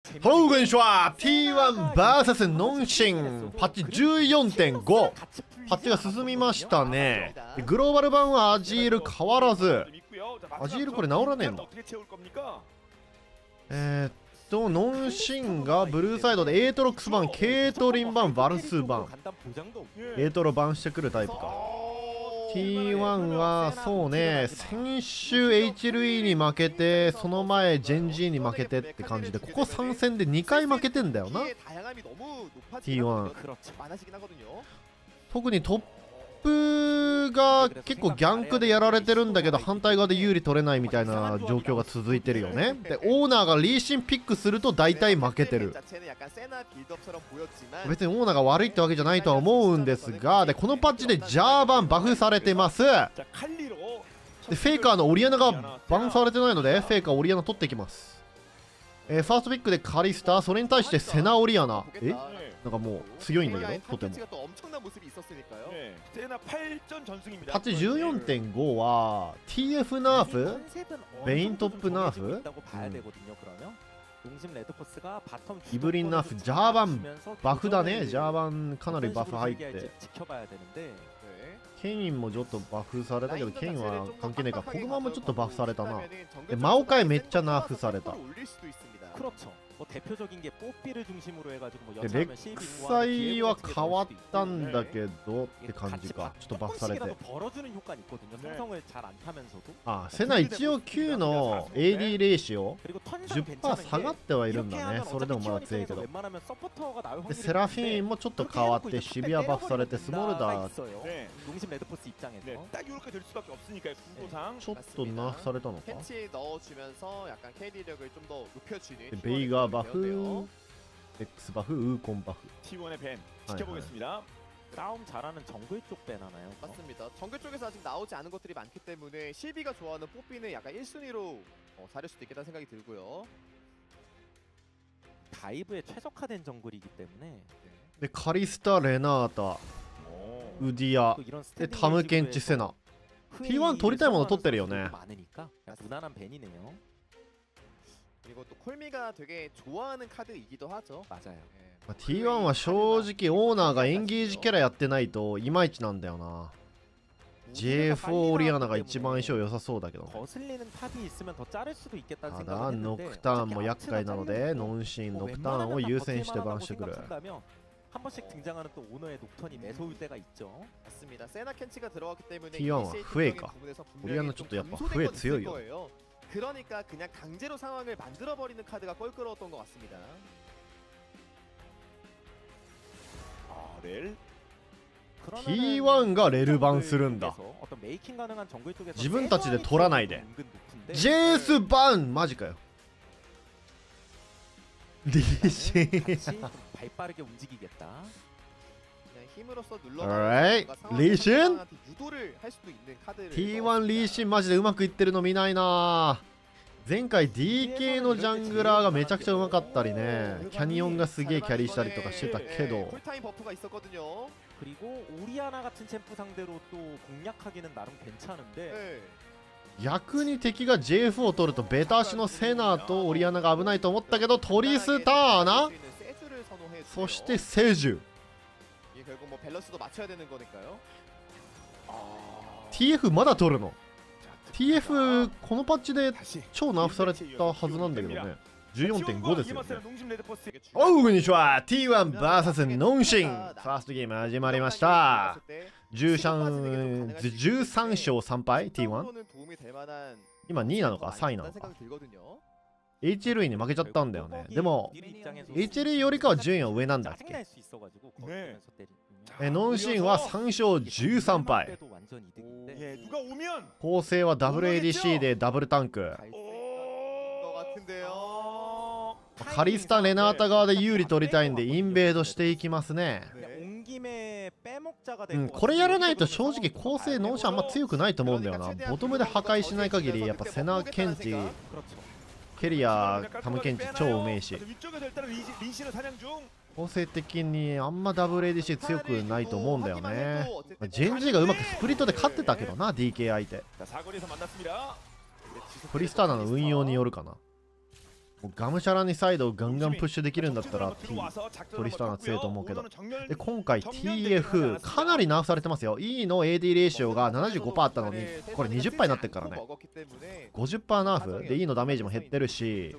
Hello, こんにちは。T1vs ノンシンパッチ 14.5 パッチが進みましたね。でグローバル版はアジール変わらず。アジールこれ治らねえんだ。ノンシンがブルーサイドでエートロックス版、ケイトリン版、バルス版、エートロ版してくるタイプか。T1 はそうね、先週 HLE に負けて、その前ジェンジーに負けてって感じで、ここ3戦で2回負けてんだよな T1。 特にトップが結構ギャンクでやられてるんだけど、反対側で有利取れないみたいな状況が続いてるよね。でオーナーがリーシンピックすると大体負けてる。別にオーナーが悪いってわけじゃないとは思うんですが、でこのパッチでジャーバンバフされてます。でフェイカーのオリアナがバンされてないので、フェイカーオリアナ取っていきます。ファーストピックでカリスタ、それに対してセナオリアナ、なんかもう強いんだけど、とても。パッチ 14.5 は TF ナーフ、ベイントップナーフ、イブリンナーフ、ジャーバンバフだね。ジャーバンかなりバフ入って、ケインもちょっとバフされたけど、ケインは関係ねえか。ポグマもちょっとバフされたな。でマオカイめっちゃナーフされた。でレックサイは変わったんだけどって感じか。ちょっとバフされて。あ、セナ一応9の AD レーシオ 10% 下がってはいるんだね。それでもまだ強いけど。でセラフィーンもちょっと変わってシビアバフされて、スモルダーちょっとナーフされたのか。でベイガーバフ、Xバフ、ウーコンバフ。 T1의 밴 지켜보겠습니다. 싸움 잘하는 정글 쪽 밴 하나요? 맞습니다. 정글 쪽에서 아직 나오지 않은 것들이 많기 때문에 실비가 좋아하는 뽀삐는 약간 1순위로 사릴 수도 있겠다는 생각이 들고요. 다이브에 최적화된 정글이기 때문에. でカリスタ、レナータ、ウディア、でタムケンチ、セナ。 T1 取りたいもの取ってるよね。 무난한 밴이네요. 그리고 또 콜미가 되게 좋아하는 카드이기도 하죠. 맞아요. T1 は正直オーナーがエンゲージキャラやってないといまいちなんだよな。 JF オリアナが一番相性良さそうだけど、ただノクターンも厄介なので、ノンシンノクターンを優先してバンしてくる。 T1 はフエイか。オリアナちょっとやっぱフエ強いよ。 그러니까 그냥 강제로 상황을 만들어버리는 카드가 껄끄러웠던 것 같습니다. T1 がレルバンするんだ。自分たちで取らないで。ジェースバンマジかよ。リーシンAlright、リーシン T1 リーシンマジでうまくいってるの見ないな。前回 DK のジャングラーがめちゃくちゃうまかったりね、キャニオンがすげえキャリーしたりとかしてたけど、逆に敵が JF を取るとベタ足のセナとオリアナが危ないと思ったけど、トリスターナ、そしてセジュ。 TF まだ取るの？ TF このパッチで超ナーフされたはずなんだけどね。 14.5 ですよね。おうこんにちは。 T1vs ノンシンファーストゲーム始まりました。13勝3敗 T1。 今2位なのか3位なのか。 HLE に負けちゃったんだよね。でも HLE よりかは順位は上なんだっけ。ノンシンは3勝13敗。構成は WADC でダブルタンク。カリスタ、レナータ側で有利取りたいんでインベードしていきますね。これやらないと正直構成ノンシンあんま強くないと思うんだよな。ボトムで破壊しない限りやっぱセナケンチ、ケリア、タムケンチ超うめえし、構成的にあんま WADC 強くないと思うんだよね。ジェンジがうまくスプリットで勝ってたけどな、 DK 相手。クリスターナの運用によるかな。 もうがむしゃらにサイドをガンガンプッシュできるんだったらトリスターナ強いと思うけど、で今回 TF かなりナーフされてますよ。 E の AD レーシオが 75% あったのにこれ 20% になってるからね。 50% ナーフで E のダメージも減ってるし、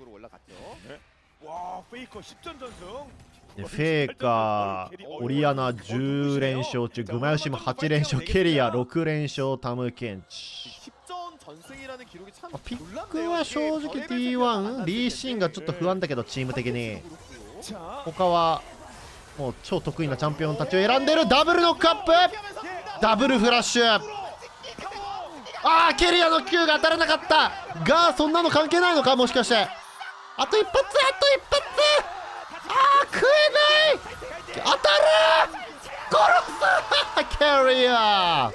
でフェーカー、オリアナ10連勝中、グマヨシも8連勝、ケリア6連勝、タムケンチ。ピックは正直 T1 リーシンがちょっと不安だけど、チーム的に他はもう超得意なチャンピオンたちを選んでる。ダブルノックアップ、ダブルフラッシュ。ケリアの Q が当たらなかったが、そんなの関係ないのか、もしかして。あと一発、食えない、当たる、殺すケリア。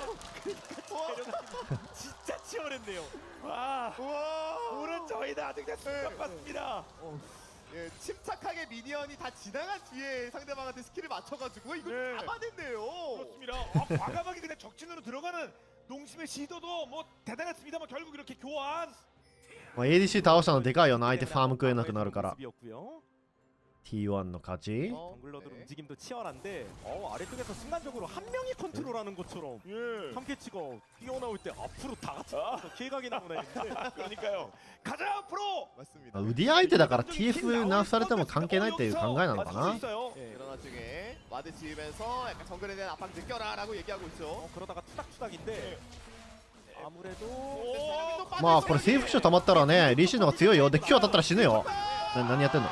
침착하게 미니언이 다 지나간 뒤에 상대방한테 스킬을 맞춰가지고 이거 잡아냈네요. 그렇습니다. 과감하게 그냥 적진으로 들어가는 농심의 시도도 뭐 대단했습니다만 결국 이렇게 교환. ADC 倒したのでかいよな。相手ファーム食えなくなるから。T1 の勝ち。 정글러들 움직임도 치열한데 아래쪽에서 순간적으로 한 명이 컨트롤하는 것처럼 탐캐치가 뛰어나올 때 앞으로 다 같이 기각이 나오네. 그러니까요. 가자 앞으로. 맞습니다. ウディ相手だから TF ナーフされても関係ないっていう考えなのかな。 그러나 중에 와드 지으면서 약간 정글에 대한 압박 느껴라라고 얘기하고 있죠. 그러다가 투닥투닥인데 아무래도 まあこれ征服賞溜まったらね、リーシンの方が強いよ。で Q 当たったら死ぬよ。何やってんの。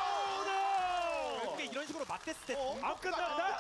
이런 식으로 맞댔을 때 안 끝났다.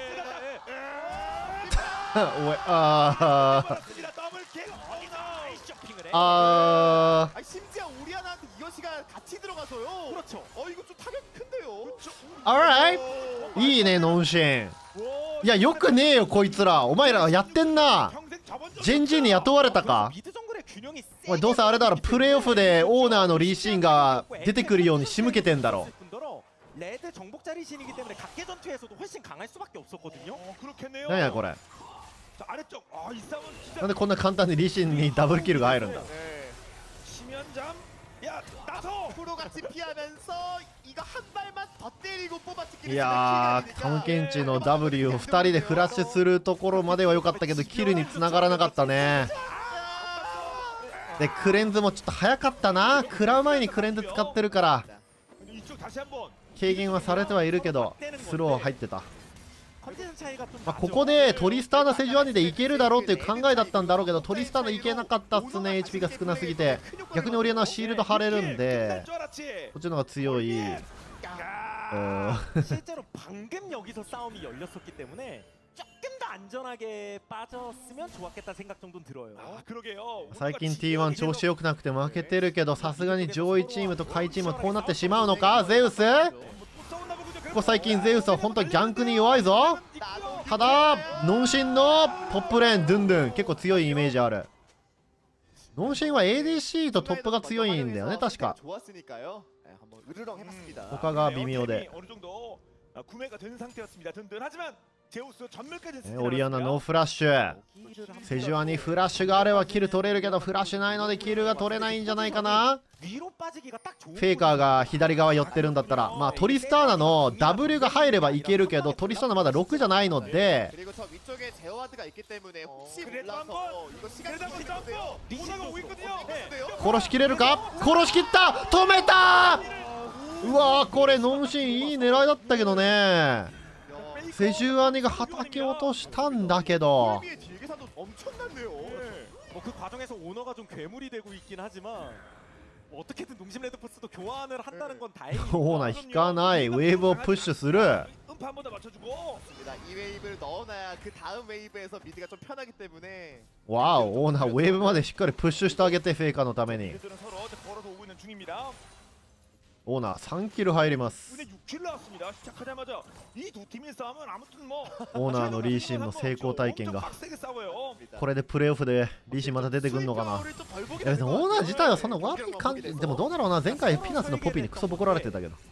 심지어 오리아나한테 이어시가 같이 들어가서요. 그렇죠. 이거 좀 타격이 큰데요. Alright いいねノンシン。いやよくねえよこいつら。お前らやってんな。ジェンジーに雇われたか。お前どうせあれだろ、プレーオフでオーナーのリーシーンが出てくるように仕向けてんだろ。 레드 정복자 리신이기 때문에 각계 전투에서도 훨씬 강할 수밖에 없었거든요. 그렇겠네요. 何やこれ。 자, 아래쪽. 이 싸움은 진짜 なんでこんな簡単にリーシンにダブルキルが入るんだ。 심연잠. 야, 나서. 프로같이 피하면서 이거 한 발만 더 때리고 뽑아치기. いやータムケンチの W を2人でフラッシュするところまでは良かったけどキルに繋がらなかったね。でクレンズもちょっと早かったな。食らう前にクレンズ使ってるから軽減はされてはいるけどスロー入ってた。まあここでトリスターナセジュアニでいけるだろうっていう考えだったんだろうけど、トリスターナいけなかったっすね。 HP が少なすぎて。逆にオリアナはシールド張れるんでこっちの方が強い。 실제로 방금 여기서 싸움이 열렸었기 때문에 조금 더 안전하게 빠졌으면 좋았겠다 생각 정도는 들어요. 그러게요. 最近 T1 調子良くなくて負けてるけど、さすがに上位チームと下位チームはこうなってしまうのか。ゼウスここ最近ゼウスは本当にギャンクに弱いぞ。ただノンシンのトップレーンドゥンドゥン結構強いイメージある。ノンシンは ADC とトップが強いんだよね確か。他が微妙で。 オリアナノーフラッシュ。セジュアにフラッシュがあればキル取れるけどフラッシュないのでキルが取れないんじゃないかな。フェイカーが左側寄ってるんだったら、まあトリスターナの W が入ればいけるけどトリスターナまだ6じゃないので殺しきれるか。殺しきった。止めた。うわーこれノンシンいい狙いだったけどね。セジュアニが叩き落としたんだけど 그 과정에서 오너가 좀 괴물이 되고 있긴 하지만 어떻게든 농심 레드포스도 교환을 한다는 건 다행이고. オーナー引かない。ウェーブをプッシュする。 이 웨이브를 넣어놔야 그 다음 웨이브에서 미드가 좀 편하기 때문에. わお、オーナーウェーブまでしっかりプッシュしてあげてフェイカーのために。オーナー3キル入ります。オーナーのリーシンの成功体験がこれでプレーオフでリーシンまた出てくんのかな。いやでもオーナー自体はそんな悪い感じでもどうだろうな。前回ピナスのポピーにクソボコられてたけど。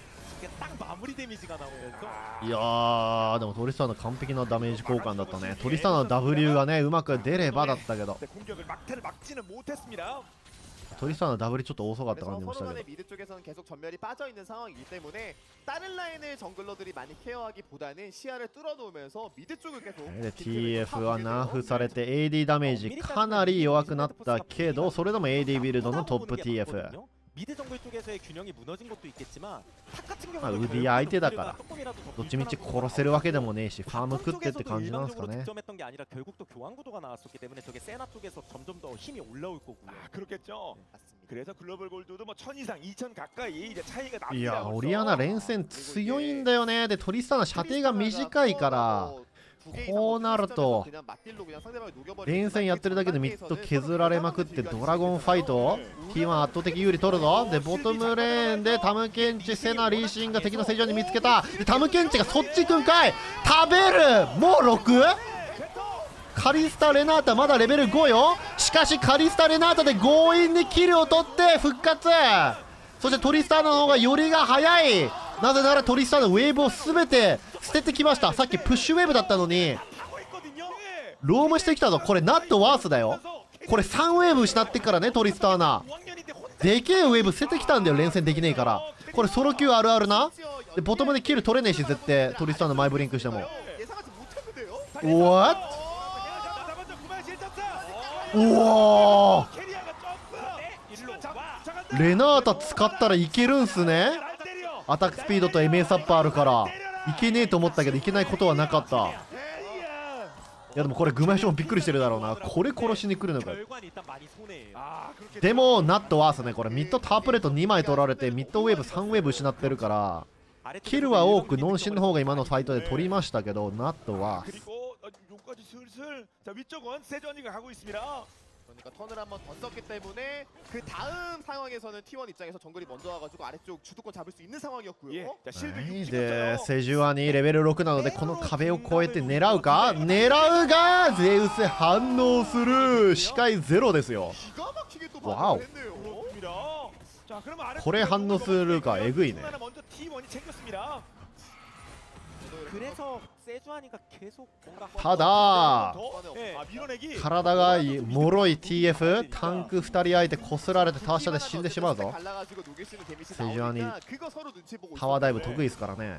いやーでもトリスターの完璧なダメージ交換だったね。トリスターの W がねうまく出ればだったけど。 トリスタンのダブルちょっと遅かった 그래서 感じもし 서로 たけ 간의 ど 미드 쪽에서는 계속 전멸이 빠져 있는 상황이기 때문에 다른 라인을 정글러들이 많이 케어하기보다는 시야를 뚫어놓으면서 미드 쪽을 계속 で TF はナーフされて AD ダメージかなり弱くなったけどそれでも AD ビルドのトップ TF 미드 정글 쪽에서의 균형이 무너진 것도 있겠지만 탑 같은 경우는 まあウディ相手だからどっちみち殺せるわけでもねえしファーム食ってって感じなんですかね 득점했던 게 아니라 결국 또 교환 구도가 나왔었기 때문에 저게 세나 쪽에서 점점 더 힘이 올라올 거고요. 아, 그렇겠죠. 맞습니다. 그래서 글로벌 골드도 뭐 1000 이상, 2000 가까이 이제 차이가 い 납니다. やオリアナ連戦強いんだよねでトリスタンの射程が短いからこうなると連戦やってるだけでミッド削られまくってドラゴンファイト T1 圧倒的有利取るぞでボトムレーンでタムケンチセナリーシンが敵の正常に見つけたでタムケンチがそっち行くんかい食べるもう 6? カリスタ・レナータまだレベル5よしかしカリスタ・レナータで強引にキルを取って復活そしてトリスターナの方がよりが早いなぜならトリスターナのウェーブを全て捨ててきましたさっきプッシュウェーブだったのにロームしてきたぞこれナットワースだよこれ3ウェーブ失ってっからねトリスターナでけえウェーブ捨ててきたんだよ連戦できねえからこれソロ Q あるあるなでボトムでキル取れねえし絶対トリスターナマイブリンクしても What? うわレナータ使ったらいけるんすねアタックスピードと MS アップあるからいけねえと思ったけどいけないことはなかったいやでもこれグマションびっくりしてるだろうなこれ殺しに来るのかでもナットワースねこれミッドタープレート2枚取られてミッドウェーブ3ウェーブ失ってるからキルは多くノンシンの方が今のファイトで取りましたけどナットワース 여기까지 슬슬 자 위쪽은 세전이가 가고 있습니다. 그러니까 턴을 한번 더 썼기 때문에 그 다음 상황에서는 T1 입장에서 정글이 먼저 와가지고 아래쪽 주도권 잡을 수 있는 상황이었고요. 예. 자 실드 でセジュアにレベル6なのでこの壁を越えて狙うか狙うがゼウス反応する視界ゼロですよ 기가 막히게 또 와우. 반응을 했네요. 그렇습니다. 자 그러면 아래 これ反応するかえぐいね 먼저 T1이 챙겼습니다. 그래서 세주아니가 계속 뭔가 ただ 아 밀어내기. 体が脆い TF タンク2人相手こすられてタワー下で死んでしまうぞ 세주안이タワーダイブ得意ですからね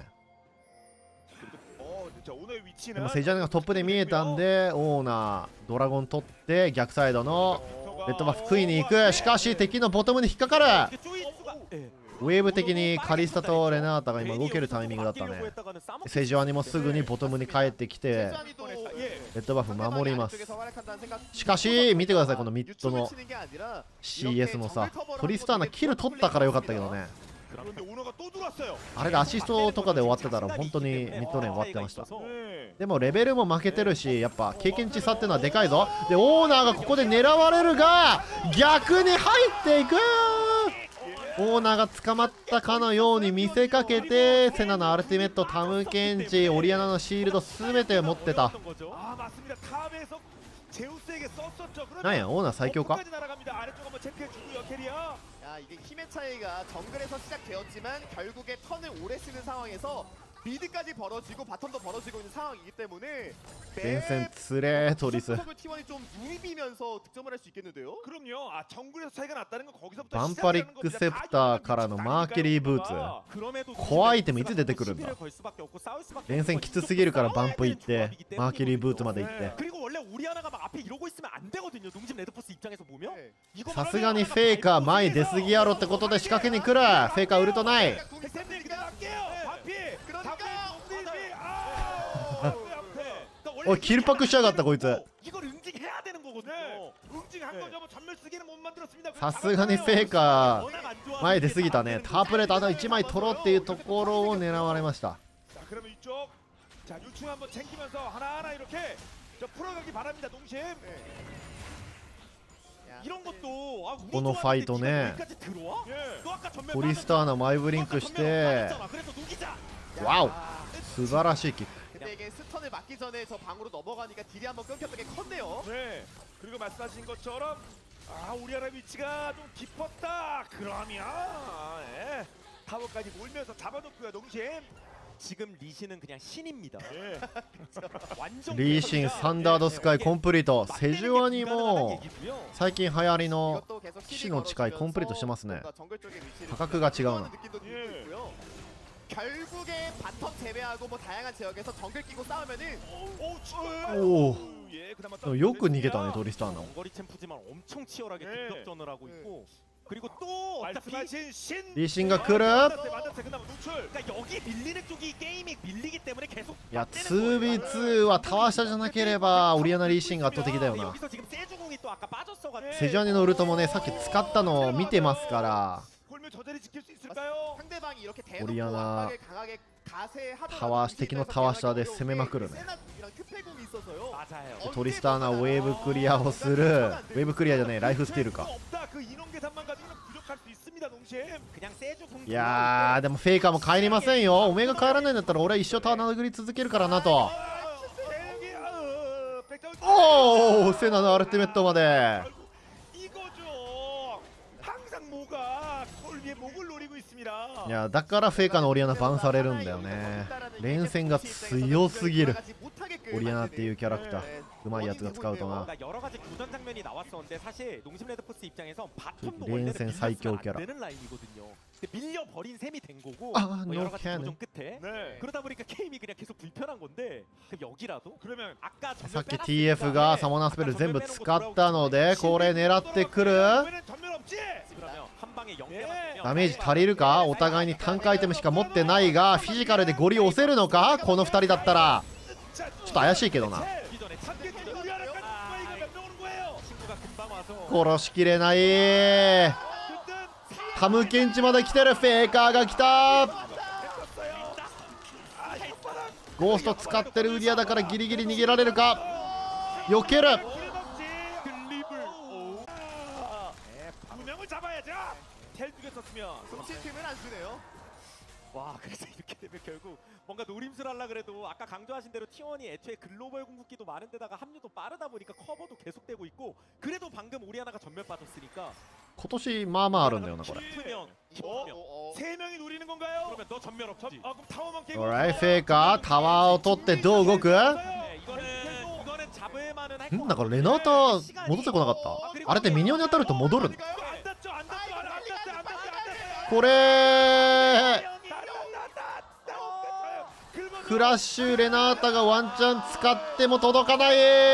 자 오늘 で 위치는 もセジャネがトップで見えたんでオーナードラゴン取って逆サイドのレッドバフ食いに行くしかし敵のボトムに引っかかる ウェーブ的にカリスタとレナータが今動けるタイミングだったねセジュアニもすぐにボトムに帰ってきてレッドバフ守りますしかし見てくださいこのミッドの CS もさトリスターナキル取ったからよかったけどね 그런데 오너가 또 들어왔어요. あれでアシストとかで終わってたら本当にミッドレーン終わってましたでもレベルも負けてるしやっぱ経験値差っていうのはでかいぞでオーナーがここで狙われるが逆に入っていくオーナーが捕まったかのように見せかけてセナのアルティメットタムケンチオリアナのシールド全て持ってた 아 맞습니다. 탑에서 제우스에게 썼었죠. なんやオーナー最強か 끝까지 날아갑니다. 아래쪽 한번 체크해주고요 캐리어. 야 이게 힘의 차이가 정글에서 시작되었지만 결국에 턴을 오래 쓰는 상황에서 미드까지 벌어지고 바텀도 벌어지고 있는 상황이기 때문에 連戦つれトリス T1이 좀 눈이 비면서 득점을 할 수 있겠는데요? 그럼요. 아 정글에서 차이가 났다는 건 거기서부터 バンパリックセプターからのマーキュリーブーツコアアイテムいつ出てくるんだ連戦きつすぎるからバンプ行ってマーキュリーブーツまで行って 그리고 원래 오리아나가 막 앞에 이러고 있으면 안 되거든요. 농심 레드포스 입장에서 보면 이거 さすがにフェイカー前出すぎやろってことで仕掛けに来るフェイカーウルトない おいキルパックしやがったこいつ 이걸 응징해야 되는 거거든요. 응징한 거죠. 뭐 전멸 쓰기는 못 만들었습니다. さすがにフェイカー前出すぎたねタープレートあと1枚取ろうっていうところを狙われました 자 그러면 이쪽 자 유충 한번 챙기면서 하나하나 이렇게 저 풀어가기 바랍니다. 농심. 이런 것도 아, このファイトね 여기까지 들어와? 예. 너 아까 전멸 トリスターナマイブリンクしてワオ素晴らしいキック 근데 이게 스턴을 맞기 전에 저 방으로 넘어가니까 딜이 한번 끊겼던 게 컸네요. 네. 그리고 말씀하신 것처럼 아 우리나라 위치가 좀 깊었다. 그러면 예. 타워까지 몰면서 잡아놓고요. 농심. 지금 리신은 그냥 신입니다. 예. 완전 リーシンサンダードスカイコンプリート。セジュアにも最近流行りの 이것도 계속 騎 힐이 士の近い 걸어주면서 コンプリートしてますね。 뭔가 정글 쪽의 위치를 価格が違うな。 느낌도 들고 예. 있고요. 결국에 바텀 제외하고 뭐 다양한 지역에서 정글 끼고 싸우면은 오. 예, 그나마 でもよく逃げたねトリスターナ。 원거리 챔프지만 엄청 치열하게 네. 근접전을 하고 있고 그리고 또 어차피 말씀하신 신 リーシンが来る。 만났어요. 그나마 노출. 그러니까 여기 밀리는 쪽이 게임이 밀리기 때문에 계속 いや 2v2 はタワー下じゃなければオリアナ・リーシンが圧倒的だよ 근데 な。 여기서 지금 세주공이 또 아까 빠졌어가지고 セジュアニのウルトもねさっき使ったのを見てますから。 골면 저 자리 지킬 수 있을까요? 상대방이 이렇게 오리아나 대놓고 압박을 강하게 가세하더라도 타ワー敵のタワー下で攻めまくるね。 세나이랑 크페곰이 있어서요. 맞아요. トリスターナウェーブクリアをする。ウェーブクリアじゃねえライフスティールか。 없다. 그 인원 계산만 가지고는 부족할 수 있습니다, 농심. 그냥 세주공 いやーでもフェイカーも帰りませんよ。おめえが帰らないんだったら俺は一生タワー殴り続けるからなと。 おおセナのアルティメットまで。 이거죠. 항상 뭐가 콜비의 목을 노리고 있습니다. いやだからフェイカーのオリアナバンされるんだよね。連戦が強すぎる。オリアナっていうキャラクターうまいやつが使うとな。 그러니까 여러 가지 교전 장면이 나왔었는데 사실 농심 레드포스 입장에서 바텀도 렌센 원래는 사이kyou 밀렸으면 캐라. 안 되는 라인이거든요. 근데 밀려버린 셈이 된 거고 아, 뭐 여러 가지 노 교전 끝에 네. 그러다 보니까 게임이 그냥 계속 불편한 건데 그럼 여기라도 그러면 아까 さっき TF がサモナースペル全部使ったのでこれ狙ってくる。 전면 없지. 그러면 한 방에 0대 ダメージ足りるか。お互いにタンクアイテムしか持ってないがフィジカルでゴリ押せるのかこの2人だったら。 ちょっと怪しいけどな。 殺しきれない。タムケンチまで来てる。フェイカーが来た。ゴースト使ってるウリアだからギリギリ逃げられるか。避ける。 분명을 잡아야죠. 텔두개 썼으면 팀을 안 주네요. 와 그래서 이렇게 되면 결국 뭔가 노림수를 하려 그래도 아까 강조하신 대로 T1이 애초에 글로벌 궁극기도 많은 데다가 합류도 빠르다 보니까 커버도 계속되고 있고 그래도 방금 오리아나가 전멸 빠졌으니까 今年まあまああるんだよなこれ。 기쁘면 세 명이 노리는 건가요? 그러면 너 전멸 없지. 그럼 타워만 깨고. オーライフェイカータワーを取ってどう動く。 네, 이거는 잡을만은 할 んだからレナータ戻ってこなかった。あれってミニオンに当たると戻るの。 안 닿죠, 안 닿죠, 안 닿죠, 안 닿죠. これクラッシュレナータがワンチャン使っても届かない。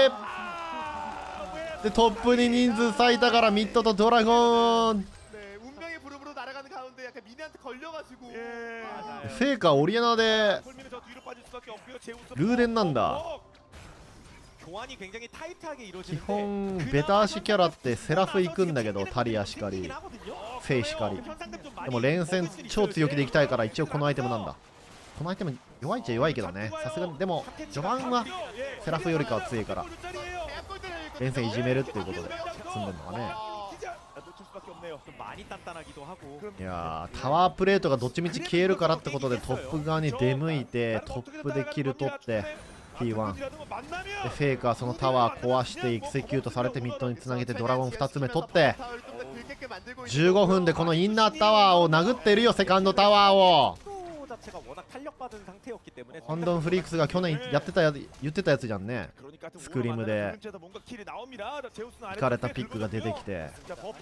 でトップに人数割いたからミッドとドラゴン。 네, 운명의 부름으로 날아가는 가운데 약간 미니한테 걸려가지고. フェイカーオリアナで 콜미는 저 뒤로 빠질 수밖에 없고요. 제우스 ルーデンなんだ。 교환이 굉장히 타이트하게 基 이루어지는데 本ベタ足キャラってセラフ行くんだけどタリアしかりフェイしかり。でも連戦超強気でいきたいから一応このアイテムなんだ。このアイテム弱いっちゃ弱いけどね。さすがにでも序盤はセラフよりかは強いから連戦いじめるっていうことで済んでるのかね。 놓칠 수밖에 없네요. 좀 많이 단단하기도 하고 いやータワープレートがどっちみち消えるからってことでトップ側に出向いてトップでキル取って T1 でフェイカーそのタワー壊してエクセキュートされてミッドにつなげてドラゴン2つ目取って15分でこのインナータワーを殴ってるよ。セカンドタワーを。 자체가 워낙 탄력받은 상태였기 때문에 ハンドンフリークスが去年やってたやつ言ってたやつじゃんね。 스크림에 スクリームで引かれたピックが出てきて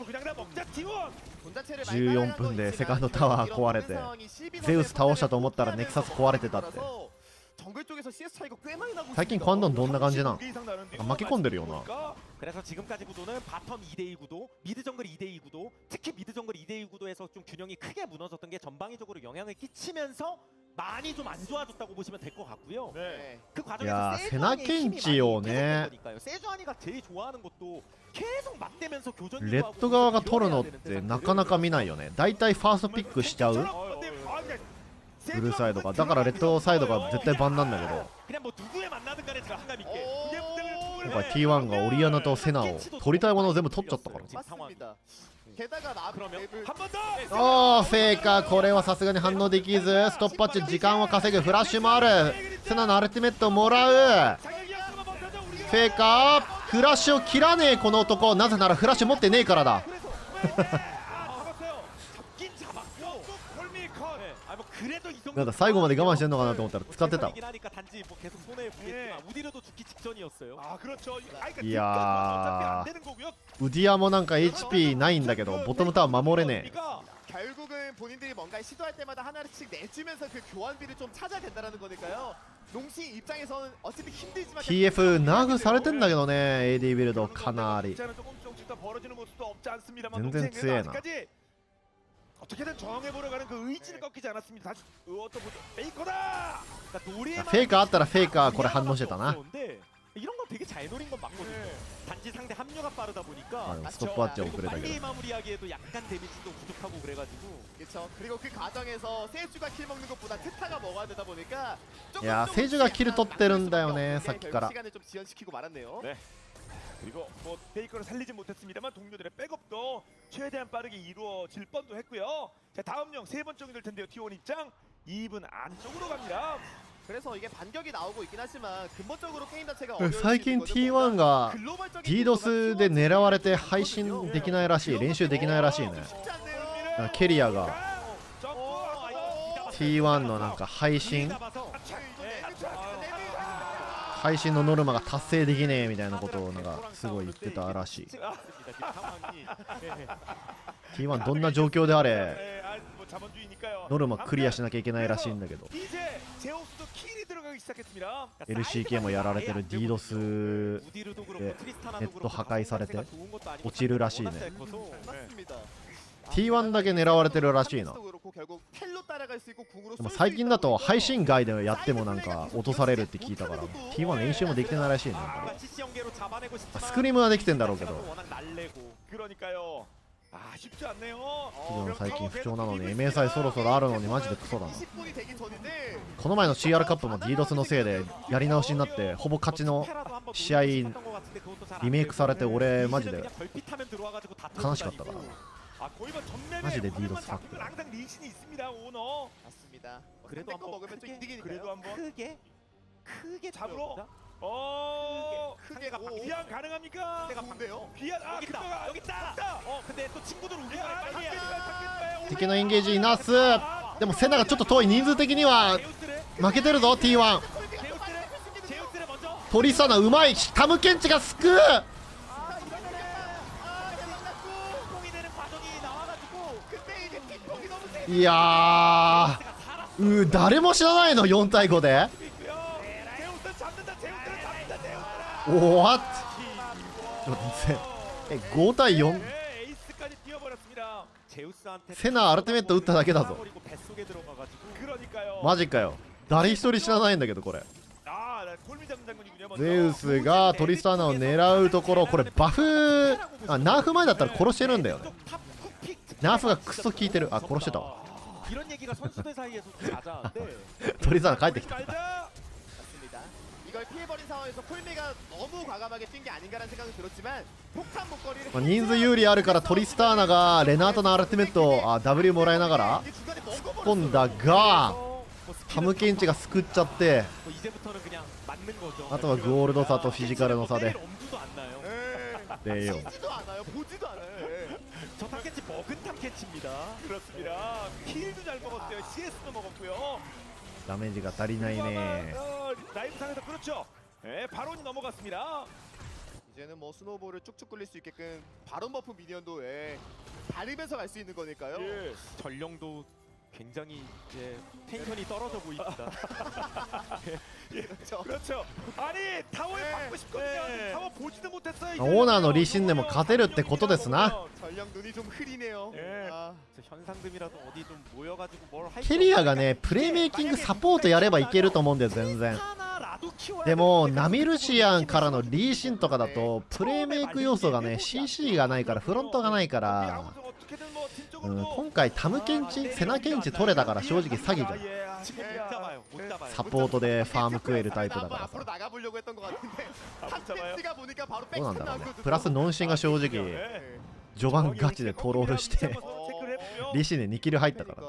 14分でセカンドタワー壊れてゼウス倒したと思ったらネクサス壊れてたって。 정글 쪽에서 CS 차이가 꽤 많이 나고 最近コンドンどんな感じなん。負け込んでるよな。 그래서 지금까지 구도는 바텀 2대2 구도, 미드 정글 2대2 구도, 특히 미드 정글 2대2 구도에서 좀 균형이 크게 무너졌던 게 전방위적으로 영향을 끼치면서 많이 좀 안 좋아졌다고 보시면 될 것 같고요. 네. 그 야, 과정에서 세나켄치요, 네. 세주아니가 제일 좋아하는 것도 계속 맞대면서 교전 レッド側が取るのってなかなか見ないよね。だいたいファーストピックしちゃうブルーサイドが。だからレッドサイドが絶対バンなんだけど 그냥 뭐 누구에 만나든 간에 자신감 있게 今回 T1 がオリアナとセナを取りたいものを全部取っちゃったから。 맞습니다. 게다가 나 그러면 한 번 더. おーフェイカーこれはさすがに反応できずストップアッチ時間を稼ぐ。フラッシュもある。セナのアルティメットをもらう。フェイカーフラッシュを切らねえこの男。なぜならフラッシュ持ってねえからだ。 なんか最後まで我慢してんのかなと思ったら使ってたわ。 단지 뭐 계속 손해 보겠지만 우디르도 죽기 직전이었어요. 아 그렇죠. 그러니까 이야. 어차피 안 되는 거고요. ウディアもなんか HP ないんだけどボトムタワー守れねえ。 결국은 본인들이 뭔가 시도할 때마다 하나씩 내주면서 그 교환비를 좀 찾아야 된다는 거니까요. 농시 입장에서는 어차피 힘들지만 TF ナフされてんだけどね AD ビルドかなり。 조금씩 더 벌어지는 모습도 없지 않습니다만 든든 농생은 쯔에나. 아직까지 어떻게든 저항해보려 가는 그 의지는 꺾이지 않았습니다. 다시 또 페이커다. フェイカーあったらフェイカーこれ反応してたな。 이런 건 되게 잘 노린 건 맞거든요. 단지 상대 합류가 빠르다 보니까 ストップワッチは遅 그리고 れたけ 빨리 ど。 마무리하기에도 약간 데미지도 부족하고 그래가지고 그렇죠. 그리고 그 과정에서 세주가 킬 먹는 것보다 트타가 먹어야 되다 보니까 いやーセイジがキル取ってるんだよねさっきから。 시간을 좀 지연시키고 말았네요. 네. 그리고 뭐 페이커를 살리진 못했습니다만 동료들의 백업도 최대한 빠르게 이루어질 뻔도 했고요. 자 다음 영 세 번째이 될 텐데요. T1 입장 2분 안쪽으로 갑니다. 그래서 이게 반격이 나오고 있긴 하지만 근본적으로 게임 자체가 最近 T1 が DDoS で狙われて配信できないらしい、練習できないらしいね。ケリアが T1 のなんか配信のノルマが達成できねえみたいなことをなんかすごい言ってたらしい。 T1 どんな状況であれノルマクリアしなきゃいけないらしいんだけど LCK もやられてる DDoS でネット破壊されて落ちるらしいね。 T1 だけ狙われてるらしいな。でも最近だと配信外でやってもなんか落とされるって聞いたから T1 練習もできてないらしいね。スクリームはできてんだろうけど非常に最近不調なのに MSI そろそろあるのにマジでクソだな。この前の CR カップも DDoS のせいでやり直しになってほぼ勝ちの試合リメイクされて俺マジで悲しかったから。 マジで DDoS ファック。 그래도 한번 먹으면 좀 이득이니까요. 크게 잡으러. 크게 귀환 가능합니까? 좋은데요? 귀환 여기 있다. 근데 또 친구들 우리가 빨리 敵のエンゲージいなす。でもセナがちょっと遠い。人数的には負けてるぞ T1。 トリサナうまい。タムケンチが救う。 いやー誰も知らないの4対5で。おわっ5対4。セナアルティメット打っただけだぞ。マジかよ。誰一人知らないんだけどこれ。ゼウスがトリスターナを狙うところ、これバフナーフ前だったら殺してるんだよね。ナーフがクソ効いてる。あ殺してたわ。トリスターナ帰ってきた。 이걸 피해버린 상황에서 콜미가 너무 과감하게 뛴 게 아닌가라는 생각은 들었지만 폭탄 목걸이를 人数有利あるからトリスターナがレナートのアルティメットをW もらいながら突っ込んだがタムケンチが救っちゃって、あとはゴールド差とフィジカルの差ででよ。 저 탐켄치 먹은 탐켄치입니다. 그렇습니다. 킬도 잘 먹었어요. CS도 먹었고요. ダメージが足りないね。 라이브 상에서 그렇죠. 네, 바론이 넘어갔습니다. 이제는 뭐 스노우볼을 쭉쭉 굴릴 수 있게끔 바론 버프 미니언도 다르면서 갈 수 있는 거니까요. 예. 전령도 굉장히 이제 텐션이 떨어져 보입니다. 그렇죠. 아니 타워에 받고 싶거든요. 타워 보지도 못했어요. オーナーのリシンでも勝てるってことですな。 전령 눈이 좀 흐리네요. 아. 현상금이라도 어디 좀 모여가지고 뭘 할. ケリアがねプレイメイキングサポートやればいけると思うんだよ全然。でもナミルシアンからのリーシンとかだとプレイメイク要素がね CC がないからフロントがないから、今回タムケンチセナケンチ取れたから正直詐欺じゃん。サポートでファーム食えるタイプだからさ。どうなんだろうね。プラスノンシンが正直序盤ガチでトロールしてリシンで2キル入ったから。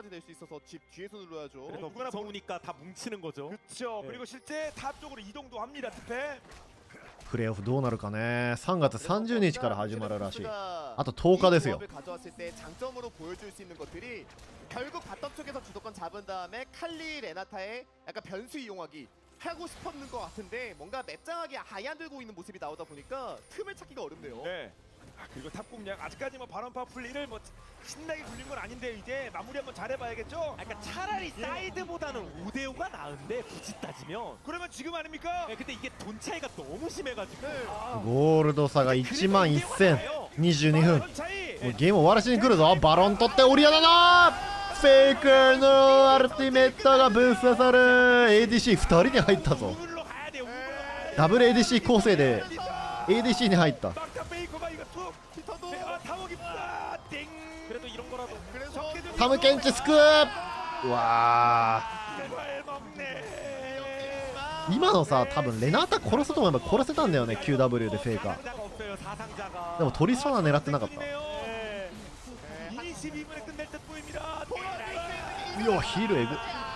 그래도 무서우니까 다 뭉치는 거죠. 그렇죠. 그리고 실제 탑 쪽으로 이동도 합니다. 특패. プレーオフどうなるかね。3月30日から始まるらしい。あと10日ですよ。 가져왔을 때 장점으로 보여줄 수 있는 것들이 결국 바텀 쪽에서 주도권 잡은 다음에 칼리 레나타의 약간 변수 이용하기 하고 싶었는 것 같은데 뭔가 맵장하게 아예 안 들고 있는 모습이 나오다 보니까 틈을 찾기가 어렵네요. 네. 아, 그리고 탑 공략 아직까지 뭐 바람 파플리를 뭐 신나게 굴린 건 아닌데 이제 마무리 한번 잘해봐야겠죠. 그러니까 차라리 사이드보다는 5대5가 나은데 굳이 따지면. 그러면 지금 아닙니까? 네, 근데 이게 돈 차이가 너무 심해가지고. 네. ゴールド差が1万1022分。 전 차이. もうゲーム終わらしに来るぞ。バロン取ってオリアナのフェイカーのアルティメットがぶっ刺さる。 ADC2 人に入ったぞ。 우물로 가야 돼. 우물로 가야 돼. ダブル ADC 構成で ADC に入った。 막타 페이커가 이거 툭. 피터도 아, 타워기 아, 땡. 그래도 이런 거라도. 그래서 タムケンチスクー。うわ 잘 먹네. ー、今のさ多分レナータ殺すと思えば殺せたんだよね。 QW でフェイカー。 사상자가 없어요. 사상자가. でもトリストナ狙ってなかった。 네. 22분에 끝낼 듯 보입니다. いやヒールエグ。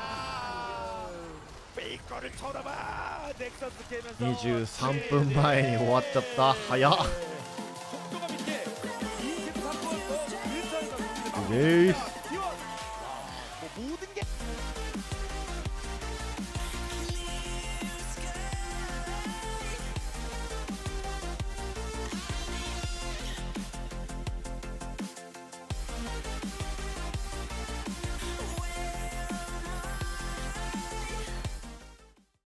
페이커를 쳐다봐. 넥서스 깨면서 23分前に終わっちゃった。早っ。 속도감 있게 23분 더 일자리가 イエーイ。